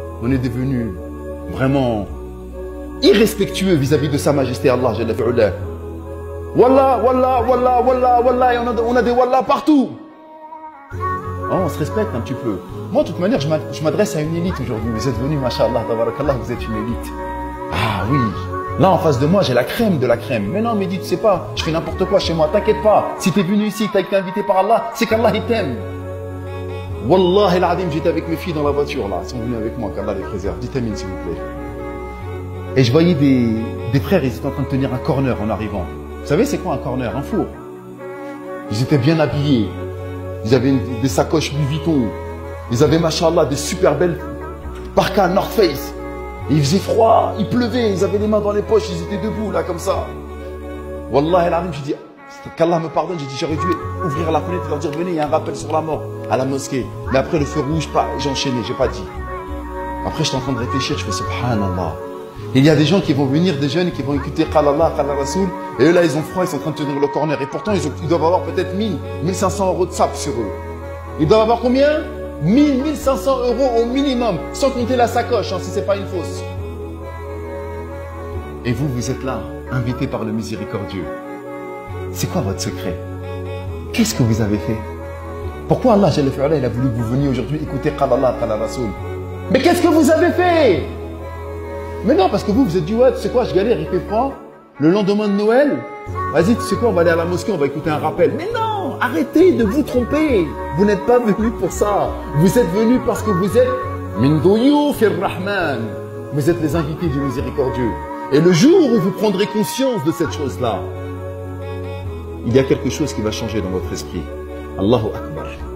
On est devenu vraiment irrespectueux vis-à-vis de Sa Majesté Allah Jalla fi'ala. Wallah, wallah, wallah, wallah, wallah, et on a des wallah partout. Oh, on se respecte un petit peu. Moi, de toute manière, je m'adresse à une élite aujourd'hui. Vous êtes venus, mashallah, tabarakallah, vous êtes une élite. Ah oui. Là, en face de moi, j'ai la crème de la crème. Mais non, Mehdi, tu sais pas, je fais n'importe quoi chez moi. T'inquiète pas. Si t'es venu ici, t'as été invité par Allah, c'est qu'Allah, il t'aime. Wallah el adim, j'étais avec mes filles dans la voiture, là. Elles sont venues avec moi, qu'Allah les préserve. Dites amin, s'il vous plaît. Et je voyais des frères, ils étaient en train de tenir un corner en arrivant. Vous savez, c'est quoi un corner? Un four. Ils étaient bien habillés. Ils avaient des sacoches Louis Vuitton. Ils avaient, machallah, des super belles parkas North Face. Et il faisait froid, il pleuvait, ils avaient les mains dans les poches, ils étaient debout, là, comme ça. Wallah el adim, j'ai dit, qu'Allah me pardonne, j'ai dit, j'aurais dû ouvrir la fenêtre et leur dire, venez, il y a un rappel sur la mort à la mosquée. Mais après le feu rouge, j'ai enchaîné, j'ai pas dit. Après, j'étais en train de réfléchir, je fais subhanallah. Il y a des gens qui vont venir, des jeunes qui vont écouter Qala Allah, Qala Rasoul, et eux là, ils ont froid, ils sont en train de tenir le corner. Et pourtant, ils doivent avoir peut-être 1500 euros de sap sur eux. Ils doivent avoir combien? 1500 euros au minimum, sans compter la sacoche, hein, si c'est pas une fausse. Et vous, vous êtes là, invité par le miséricordieux. C'est quoi votre secret? Qu'est-ce que vous avez fait? Pourquoi Allah Jalla fi'ala, il a voulu que vous veniez aujourd'hui écouter Qala Allah, Qala Rasoul? Mais qu'est-ce que vous avez fait? Mais non, parce que vous êtes dit, ouais, tu sais quoi, je galère, il fait froid. Le lendemain de Noël, vas-y, tu sais quoi, on va aller à la mosquée, on va écouter un rappel. Mais non, arrêtez de vous tromper. Vous n'êtes pas venus pour ça. Vous êtes venus parce que vous êtes min duyufir rahman. Vous êtes les invités du miséricordieux. Et le jour où vous prendrez conscience de cette chose-là, il y a quelque chose qui va changer dans votre esprit. Allahu Akbar.